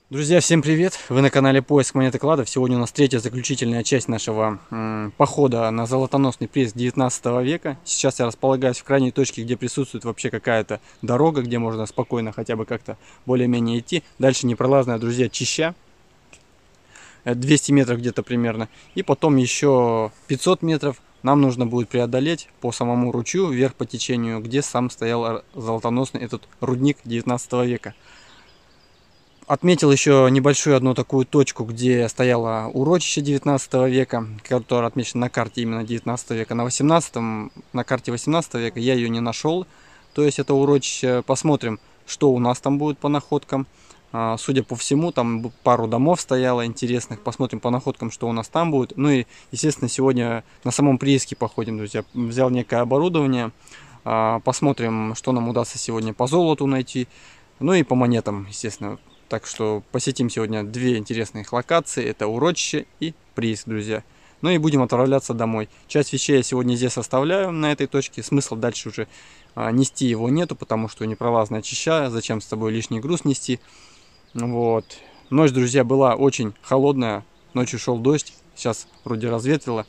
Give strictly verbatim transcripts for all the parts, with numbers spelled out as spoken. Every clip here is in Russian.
Друзья, всем привет! Вы на канале Поиск монет и кладов. Сегодня у нас третья заключительная часть нашего м, похода на золотоносный прииск девятнадцатого века. Сейчас я располагаюсь в крайней точке, где присутствует вообще какая-то дорога, где можно спокойно хотя бы как-то более-менее идти. Дальше непролазная, друзья, чаща. двести метров где-то примерно. И потом еще пятьсот метров нам нужно будет преодолеть по самому ручью, вверх по течению, где сам стоял золотоносный этот рудник девятнадцатого века. Отметил еще небольшую одну такую точку, где стояло урочище девятнадцатого века, которое отмечено на карте именно девятнадцатого века. На восемнадцатом, на карте восемнадцатого века я ее не нашел. То есть это урочище. Посмотрим, что у нас там будет по находкам. Судя по всему, там пару домов стояло интересных. Посмотрим по находкам, что у нас там будет. Ну и, естественно, сегодня на самом прииске походим, друзья. Взял некое оборудование. Посмотрим, что нам удастся сегодня по золоту найти. Ну и по монетам, естественно. Так что посетим сегодня две интересных локации. Это урочище и прииск, друзья. Ну и будем отправляться домой. Часть вещей я сегодня здесь оставляю на этой точке. Смысла дальше уже а, нести его нету, потому что непролазная чаща. Зачем с тобой лишний груз нести? Вот. Ночь, друзья, была очень холодная. Ночью шел дождь. Сейчас вроде разветрило.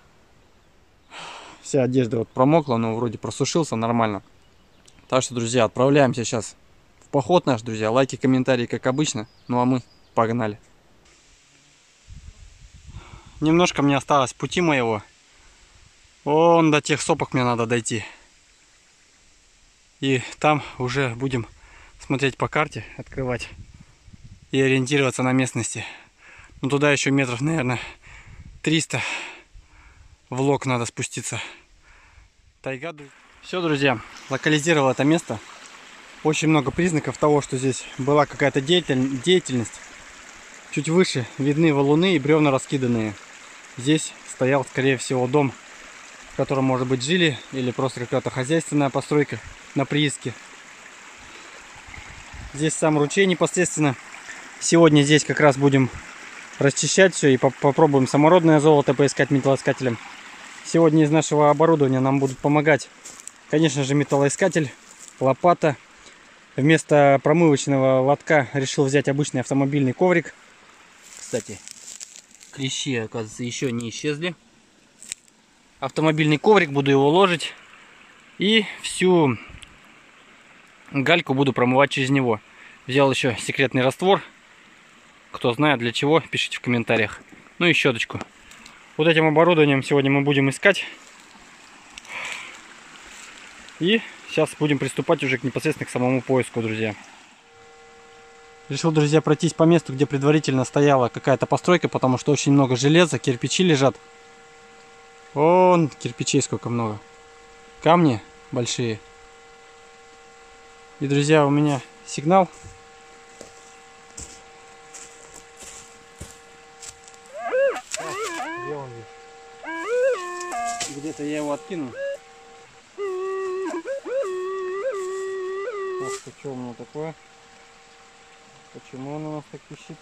Вся одежда вот промокла, но вроде просушился нормально. Так что, друзья, отправляемся сейчас в поход наш, друзья. Лайки, комментарии, как обычно. Ну а мы погнали. Немножко мне осталось пути моего. Вон до тех сопок мне надо дойти. И там уже будем смотреть по карте, открывать и ориентироваться на местности. Ну туда еще метров, наверное, триста в лог надо спуститься. Тайга. Все, друзья, локализировал это место. Очень много признаков того, что здесь была какая-то деятельность. Чуть выше видны валуны и бревна раскиданные. Здесь стоял, скорее всего, дом, в котором, может быть, жили, или просто какая-то хозяйственная постройка на прииске. Здесь сам ручей непосредственно. Сегодня здесь как раз будем расчищать все и попробуем самородное золото поискать металлоискателем. Сегодня из нашего оборудования нам будут помогать, конечно же, металлоискатель, лопата. Вместо промывочного лотка решил взять обычный автомобильный коврик. Кстати, клещи, оказывается, еще не исчезли. Автомобильный коврик, буду его ложить. И всю гальку буду промывать через него. Взял еще секретный раствор. Кто знает для чего, пишите в комментариях. Ну и щеточку. Вот этим оборудованием сегодня мы будем искать. И сейчас будем приступать уже к непосредственно к самому поиску, друзья. Решил, друзья, пройтись по месту, где предварительно стояла какая-то постройка, потому что очень много железа, кирпичи лежат. Вон кирпичей сколько много. Камни большие. И, друзья, у меня сигнал. Где-то я его откину. Так, что у меня такое? Почему он у нас так пищит?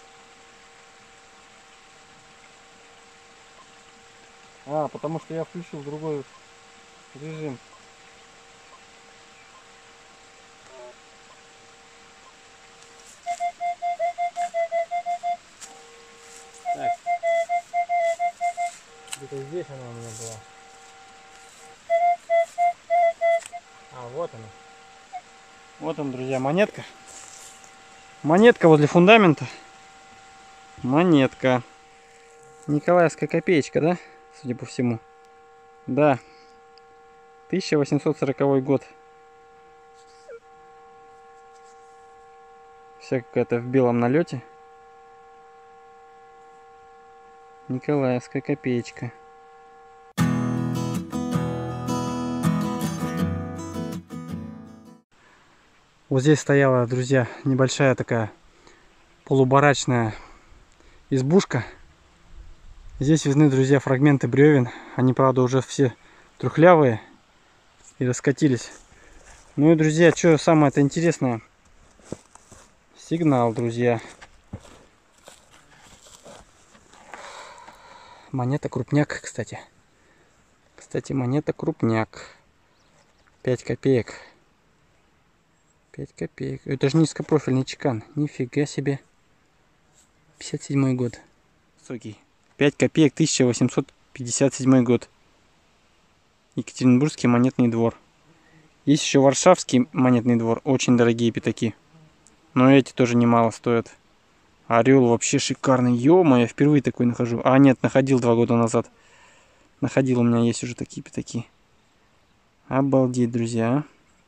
А, потому что я включил другой режим. Так. Где-то здесь она у меня была. А, вот она. Вот он, друзья, монетка. Монетка возле фундамента. Монетка. Николаевская копеечка, да? Судя по всему. Да. тысяча восемьсот сороковой год. Вся какая-то в белом налете. Николаевская копеечка. Вот здесь стояла, друзья, небольшая такая полубарачная избушка. Здесь видны, друзья, фрагменты бревен. Они, правда, уже все трухлявые и раскатились. Ну и, друзья, что самое-то интересное? Сигнал, друзья. Монета крупняк, кстати. Кстати, монета крупняк. пять копеек. пять копеек. Это же низкопрофильный чекан. Нифига себе. пятьдесят седьмой год. Высокий. пять копеек, тысяча восемьсот пятьдесят седьмой год. Екатеринбургский монетный двор. Есть еще Варшавский монетный двор. Очень дорогие пятаки. Но эти тоже немало стоят. Орел вообще шикарный. Ё-моё, я впервые такой нахожу. А, нет, находил два года назад. Находил, у меня есть уже такие пятаки. Обалдеть, друзья.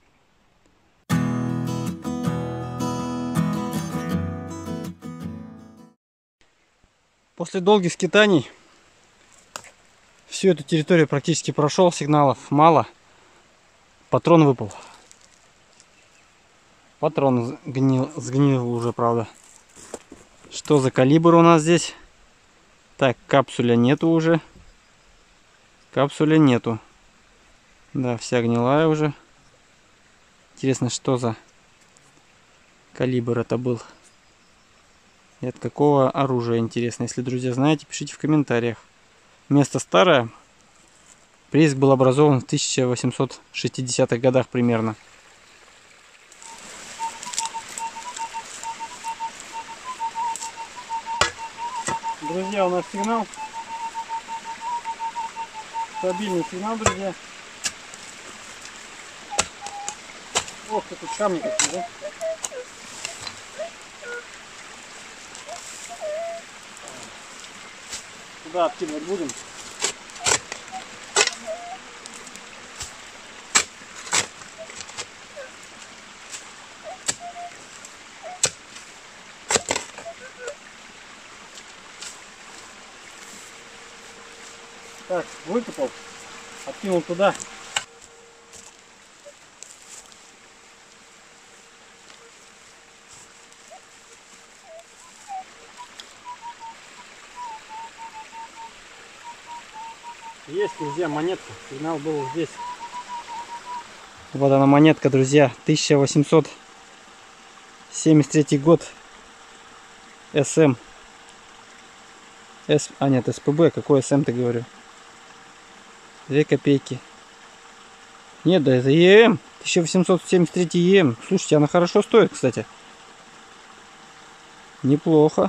После долгих скитаний всю эту территорию практически прошел. Сигналов мало. Патрон выпал. Патрон сгнил, сгнил уже, правда. Что за калибр у нас здесь? Так, капсуля нету уже. Капсуля нету. Да, вся гнилая уже. Интересно, что за калибр это был. И от какого оружия, интересно. Если, друзья, знаете, пишите в комментариях. Место старое. Прииск был образован в тысяча восемьсот шестидесятых годах примерно. Друзья, у нас сигнал. Стабильный сигнал, друзья. Ох, тут камни какие, да? Куда откидывать будем? Так, выкопал, откинул туда. Есть, друзья, монетка. Сигнал был здесь. Вот она монетка, друзья. тысяча восемьсот семьдесят третий год. СМ. С... А нет, СПБ. Какой СМ ты говорю? Две копейки. Нет, да это ЕМ. тысяча восемьсот семьдесят третий ЕМ. Слушайте, она хорошо стоит, кстати. Неплохо.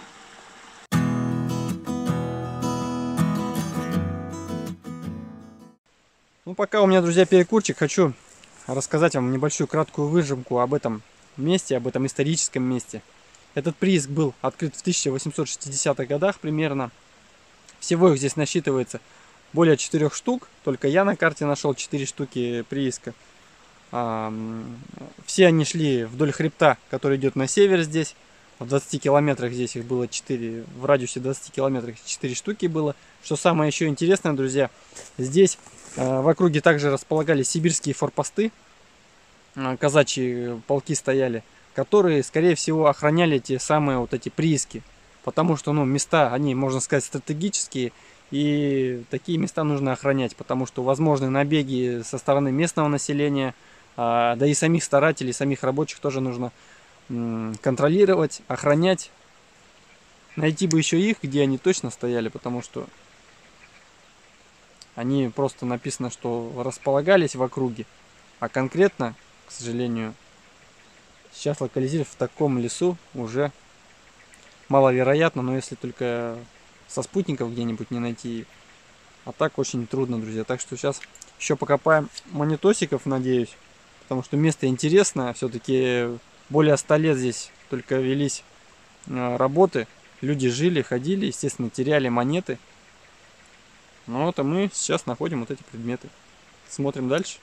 Ну, пока у меня, друзья, перекурчик, хочу рассказать вам небольшую краткую выжимку об этом месте, об этом историческом месте. Этот прииск был открыт в тысяча восемьсот шестидесятых годах примерно. Всего их здесь насчитывается более четырёх штук. Только я на карте нашел четыре штуки прииска. Все они шли вдоль хребта, который идет на север здесь. В двадцати километрах здесь их было четыре. В радиусе двадцати километров четыре штуки было. Что самое еще интересное, друзья, здесь в округе также располагались сибирские форпосты. Казачьи полки стояли, которые, скорее всего, охраняли те самые вот эти прииски. Потому что, ну, места, они, можно сказать, стратегические. И такие места нужно охранять, потому что возможны набеги со стороны местного населения, да и самих старателей, самих рабочих тоже нужно контролировать, охранять. Найти бы еще их, где они точно стояли, потому что они просто написано, что располагались в округе, а конкретно, к сожалению, сейчас локализировать в таком лесу уже маловероятно, но если только со спутников где-нибудь не найти. А так очень трудно, друзья. Так что сейчас еще покопаем монетосиков, надеюсь. Потому что место интересное. Все-таки более ста лет здесь только велись работы. Люди жили, ходили, естественно, теряли монеты. Ну вот, а мы сейчас находим вот эти предметы. Смотрим дальше.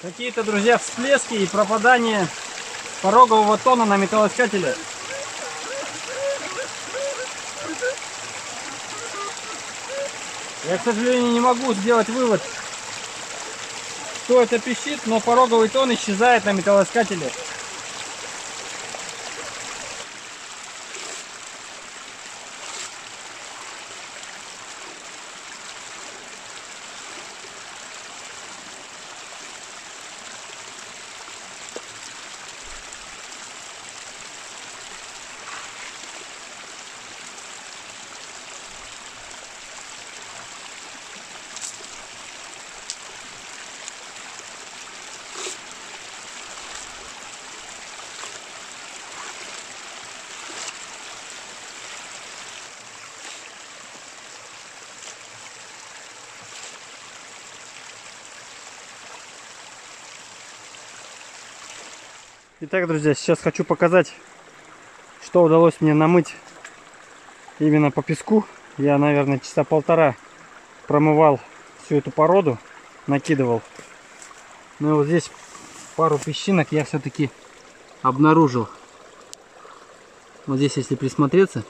Какие-то, друзья, всплески и пропадание порогового тона на металлоискателе. Я, к сожалению, не могу сделать вывод, что это пищит, но пороговый тон исчезает на металлоискателе. Итак, друзья, сейчас хочу показать, что удалось мне намыть именно по песку. Я, наверное, часа полтора промывал всю эту породу, накидывал. Ну и вот здесь пару песчинок я все-таки обнаружил. Вот здесь, если присмотреться,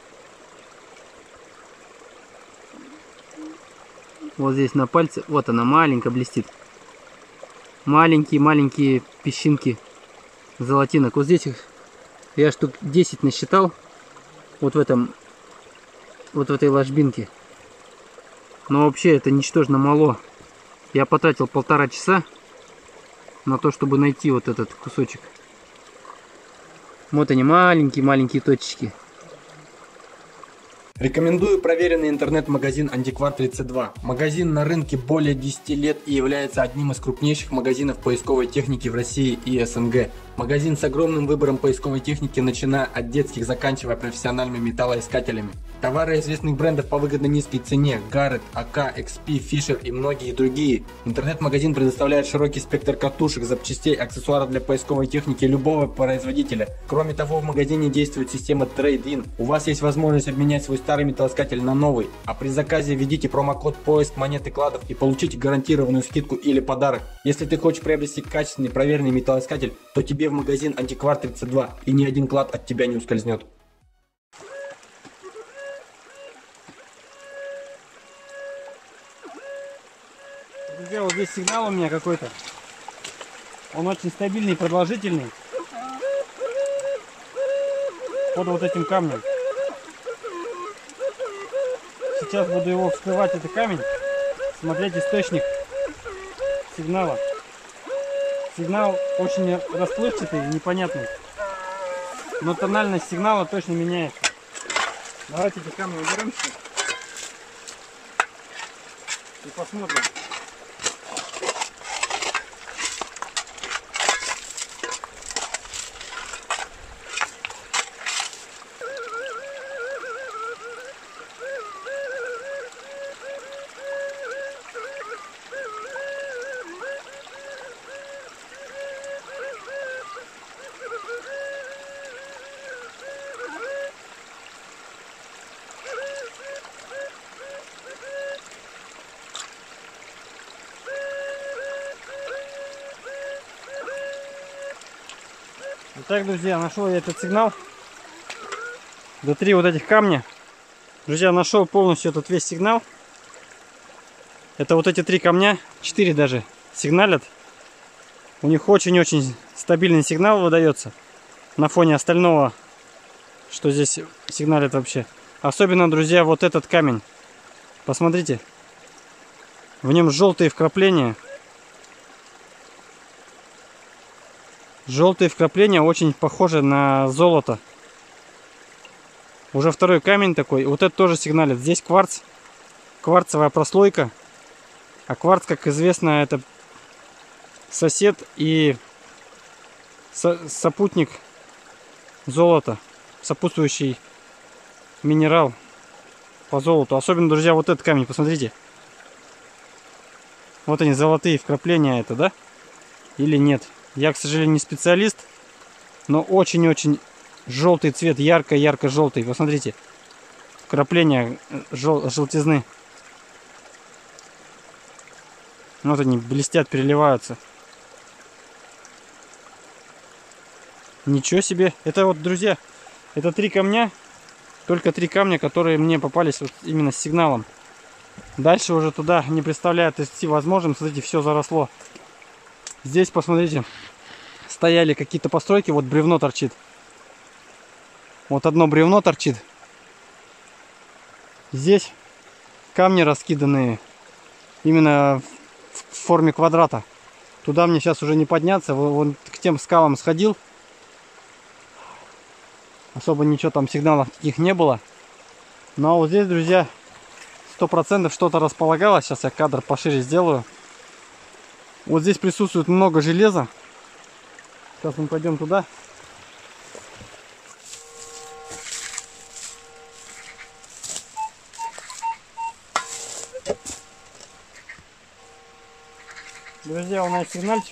вот здесь на пальце, вот она маленько блестит. Маленькие-маленькие песчинки золотинок. Вот здесь их я штук десять насчитал. Вот в этом, вот в этой ложбинке. Но вообще это ничтожно мало. Я потратил полтора часа на то, чтобы найти вот этот кусочек. Вот они, маленькие-маленькие точечки. Рекомендую проверенный интернет-магазин Антиквар тридцать два. Магазин на рынке более десяти лет и является одним из крупнейших магазинов поисковой техники в России и СНГ. Магазин с огромным выбором поисковой техники, начиная от детских, заканчивая профессиональными металлоискателями. Товары известных брендов по выгодно низкой цене: Garrett, эй кей, икс пи, Fisher и многие другие. Интернет-магазин предоставляет широкий спектр катушек, запчастей, аксессуаров для поисковой техники любого производителя. Кроме того, в магазине действует система Trade-in. У вас есть возможность обменять свой старый металлоискатель на новый, а при заказе введите промокод поиск монеты кладов и получите гарантированную скидку или подарок. Если ты хочешь приобрести качественный проверенный металлоискатель, то тебе в магазин Антиквар тридцать два, и ни один клад от тебя не ускользнет. Друзья, вот здесь сигнал у меня какой-то. Он очень стабильный и продолжительный. Под вот этим камнем. Сейчас буду его вскрывать, этот камень, смотреть источник сигнала. Сигнал очень расплывчатый, непонятный, но тональность сигнала точно меняется. Давайте эти камни уберем и посмотрим. Итак, друзья, нашел я этот сигнал. До три вот этих камня. Друзья, нашел полностью этот весь сигнал. Это вот эти три камня, четыре даже, сигналят. У них очень-очень стабильный сигнал выдается на фоне остального, что здесь сигналит вообще. Особенно, друзья, вот этот камень. Посмотрите. В нем желтые вкрапления. Желтые вкрапления очень похожи на золото. Уже второй камень такой. Вот это тоже сигналит. Здесь кварц. Кварцевая прослойка. А кварц, как известно, это сосед и со сопутник золота. Сопутствующий минерал по золоту. Особенно, друзья, вот этот камень. Посмотрите. Вот они, золотые вкрапления это, да? Или нет? Я, к сожалению, не специалист, но очень-очень желтый цвет, ярко-ярко желтый. Посмотрите, вкрапления жел желтизны. Вот они блестят, переливаются. Ничего себе. Это вот, друзья, это три камня. Только три камня, которые мне попались вот именно с сигналом. Дальше уже туда не представляет идти возможным. Смотрите, все заросло. Здесь, посмотрите, стояли какие-то постройки. Вот бревно торчит. Вот одно бревно торчит. Здесь камни раскиданные. Именно в форме квадрата. Туда мне сейчас уже не подняться. Вон к тем скалам сходил. Особо ничего там сигналов таких не было. Но вот здесь, друзья, сто процентов что-то располагалось. Сейчас я кадр пошире сделаю. Вот здесь присутствует много железа. Сейчас мы пойдем туда. Друзья, у нас сигнальчик.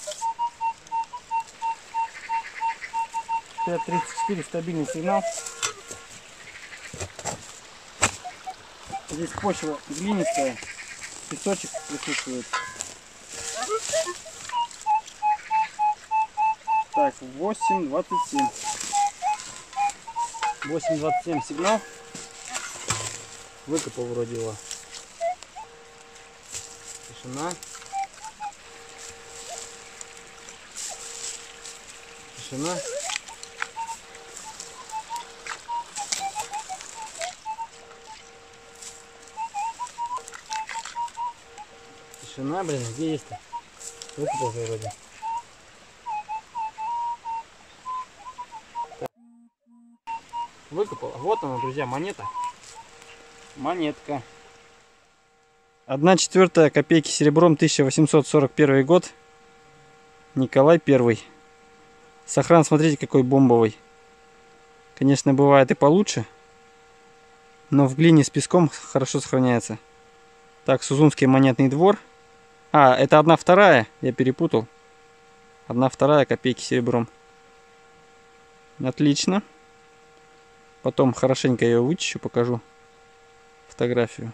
пять тридцать четыре, стабильный сигнал. Здесь почва глинистая, песочек присутствует. Так, восемь двадцать семь. восемь двадцать семь сигнал. Выкопал вроде его. Тишина. Тишина. Тишина, блин, где есть-то? Выкопал уже вроде. Выкопал. Вот она, друзья, монета. Монетка. Одна четвертая копейки серебром, тысяча восемьсот сорок первый год. Николай Первый. Сохран, смотрите, какой бомбовый. Конечно, бывает и получше. Но в глине с песком хорошо сохраняется. Так, Сузунский монетный двор. А, это одна вторая, я перепутал. Одна вторая копейки серебром. Отлично. Потом хорошенько ее вычищу, покажу фотографию.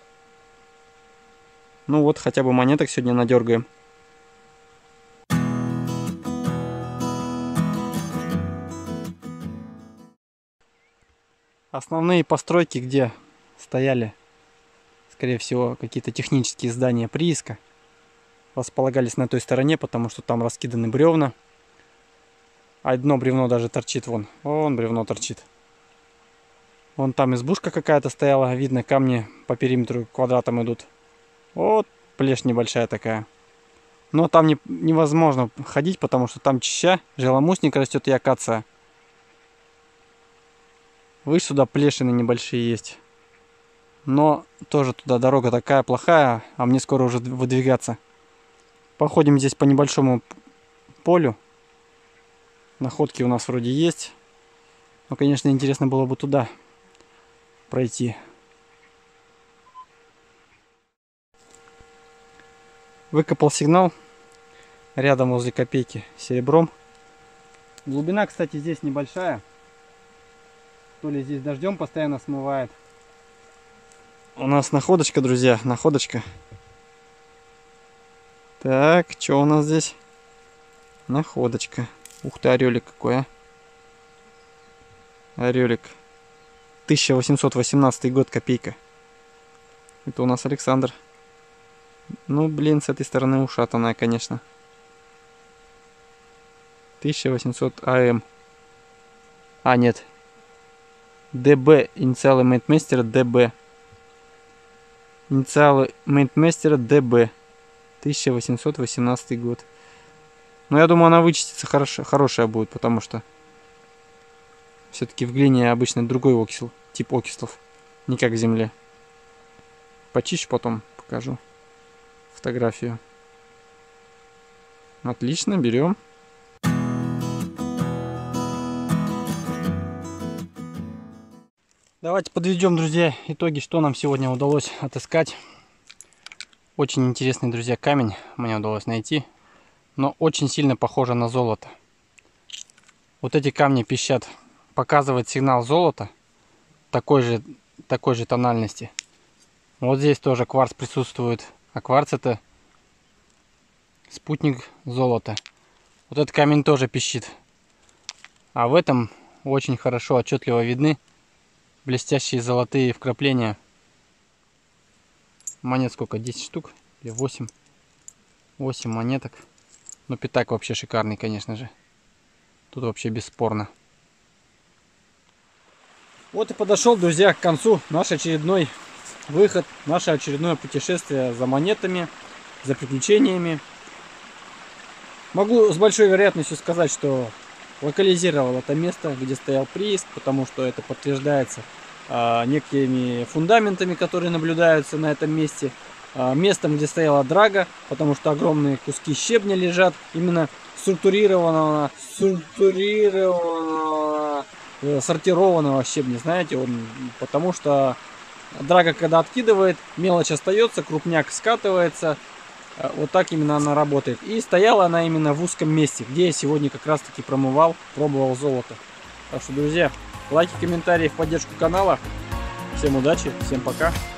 Ну вот, хотя бы монеток сегодня надергаем. Основные постройки, где стояли, скорее всего, какие-то технические здания прииска, располагались на той стороне, потому что там раскиданы бревна. Одно бревно даже торчит вон. Вон бревно торчит. Вон там избушка какая-то стояла. Видно, камни по периметру квадратом идут. Вот плешь небольшая такая. Но там не, невозможно ходить, потому что там чаща, желомустник растет и акация. Выше сюда плешины небольшие есть. Но тоже туда дорога такая плохая, а мне скоро уже выдвигаться. Походим здесь по небольшому полю. Находки у нас вроде есть. Но, конечно, интересно было бы туда пройти. Выкопал сигнал рядом возле копейки серебром. Глубина, кстати, здесь небольшая. То ли здесь дождем постоянно смывает. У нас находочка, друзья, находочка. Так, что у нас здесь? Находочка. Ух ты, орелик какой, а. Орелик. тысяча восемьсот восемнадцатый год, копейка. Это у нас Александр. Ну, блин, с этой стороны ушатанная, конечно. тысяча восемьсот АМ. А, нет. ДБ. Инициалы мейнтмейстера ДБ. Инициалы мейнтмейстера ДБ. тысяча восемьсот восемнадцатый год. Но я думаю, она вычистится хорошо, хорошая будет, потому что все-таки в глине обычно другой окисел, тип окислов, не как в земле. Почищу, потом покажу фотографию. Отлично, берем. Давайте подведем, друзья, итоги, что нам сегодня удалось отыскать. Очень интересный, друзья, камень мне удалось найти, но очень сильно похоже на золото. Вот эти камни пищат, показывает сигнал золота такой же, такой же тональности. Вот здесь тоже кварц присутствует, а кварц это спутник золота. Вот этот камень тоже пищит. А в этом очень хорошо, отчетливо видны блестящие золотые вкрапления. Монет сколько? десять штук или восемь? восемь монеток. Но пятак вообще шикарный, конечно же. Тут вообще бесспорно. Вот и подошел, друзья, к концу наш очередной выход, наше очередное путешествие за монетами, за приключениями. Могу с большой вероятностью сказать, что локализировал это место, где стоял прииск, потому что это подтверждается а, некими фундаментами, которые наблюдаются на этом месте, а, местом, где стояла драга, потому что огромные куски щебня лежат именно структурированного, структурированного, сортированного щебня, знаете, он, потому что драга, когда откидывает, мелочь остается, крупняк скатывается. Вот так именно она работает. И стояла она именно в узком месте, где я сегодня как раз таки промывал, пробовал золото. Так что, друзья, лайки, комментарии в поддержку канала. Всем удачи, всем пока.